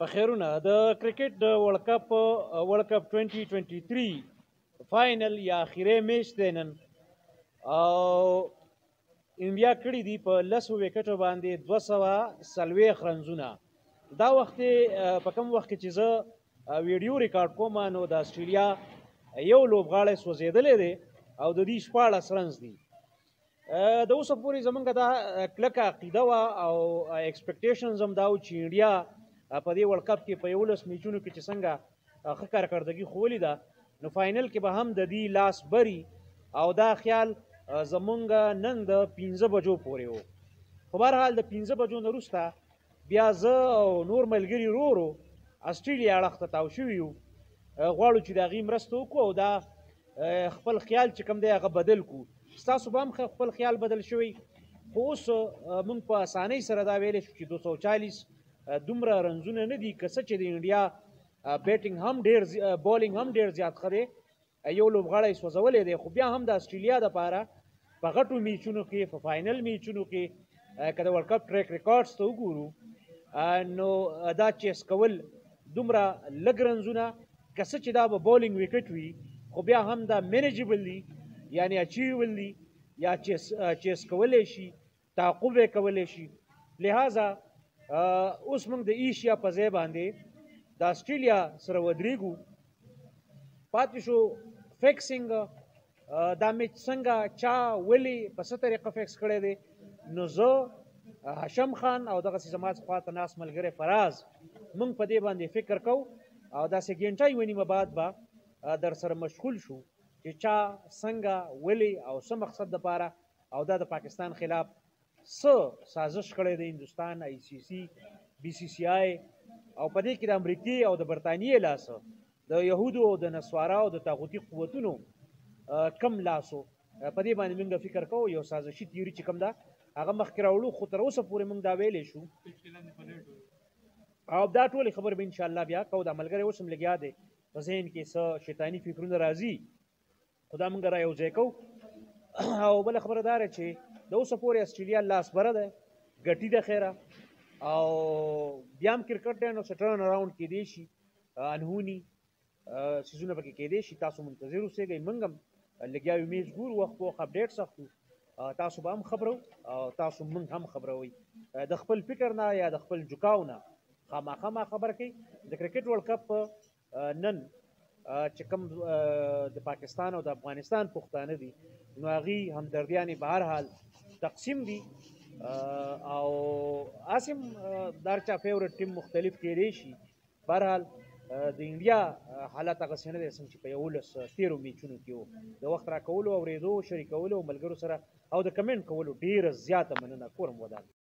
په خیرونه د کرکټ د ورلد کپ 2023 فاینل یا اخیری میچ دی نن او انډیا کړي دي په 10 وکټو باندې 240 رنزونه. دا وخت په کوم وخت کې چې زه ویډیو ریکارډ کوم نو د استرالیا یو لوبغاړی سوځېدلی دی او د دې 14 رنز دي. د اوسه پورې زمونږ دا کلکه عقیده وه او ایکسپیکټیشنز هم دا و چې انډیا په دې ورلد کپ کې په 11 میچونو کې چې څنګه ښه کارکردګي ښولې ده نو فاینل کې به هم د دې لاس بري او دا خیال زمونږ نن د 15 بجو پورې و. خو بهرحال د 15 بجو نه وروسته بیا زه او نور ملګري ورو استرالیا اړخ ته تاو شوي یو، غواړو چې د هغې مرسته وکړو او دا خپل خیال چې کوم دی هغه بدل کړو. ستاسو به هم خپل خیال بدل شوی، خو اوس موږ په اسانۍ سره دا ویلی شو چې 240 دومره رنزونه نه دي، که څه چې د انډیا بیټینګ هم ډېر بالینګ هم ډېر زیات ښه دی، یو لوبغاړی سوځولی دی، خو بیا هم د استرالیا دپاره په غټو میچونو کې په فاینل میچونو کې که د ورلد کپ ټریک ریکارډز ته وګورو نو دا چیس کول دومره لږ رنزونه که څه چې دا به بالینګ وکټ وي خو بیا هم دا مینیجبل دي، یعنی اچیوبل دي یا چیس کولی شي، تعقب یې کولی شي. لہذا اوس موږ د ایشیا په ځای باندې د استرالیا سره ودرېږو. پاتې شو فکسینګ، دا میچ څنګه چا ولې په څه طریقه فکس کړی دی نو زه هاشم خان او دغسې زما خوا ته ناست ملګری فراز موږ په دې باندې فکر کوو او داسې ګنټه یوه نیمه بعد به در سره مشغول شو چې چا څنګه ولې او څه مقصد دپاره او دا د پاکستان خلاف څه سازش کړی دی هندوستان، ICC، BCCI او په دې کې د امریکې او د برطانیې لاسه د یهودو او د نسواراو د طاغوتي قوتونو کم لاسو په دې باندې موږ فکر کوو. یو سازشي تیوري چې کوم ده هغه مخکې راوړو، خو تر اوسه پورې موږ دا ویلی شو او دا ټولې خبرې به انشاءالله بیا کوو. دا ملګری اوس هم لګیا دی په ذهن کې څه شیطاني فکرونه راځي، خو دا موږ را یو ځای کوو. او بله خبره دا ده چې د اوسه پورې استرالیا لاس بره ده، ګټي ده خیره، او بیا هم کرکټ دی نو څه ټرن اراونډ کیدی شي، انهوني سیزونه پکې کیدی شي. تاسو منتظر اوسئ، موږ هم لګیا یو میچ ګورو، وخت په وخت اپډیټس اخلو، تاسو به هم خبرو او تاسو موږ هم خبروئ. د خپل فکر نه یا د خپل جوکاو نه خامخا ما خبره کوي. د کرکټ ورلد کپ نن چې کوم د پاکستان او د افغانستان پښتانه دي نو هغې همدردیانې به هر حال تقسیم دي او هسې د هر چا فیورټ ټیم مختلف کیدی شي. بهرحال د انډیا حالت هغسې نه دی څنګه چې په 11 میچونو کې و. د وخت راکولو اورېدو شریکولو ملګرو سره او د کمنټ کولو ډېره زیاته مننه. کورم ودان.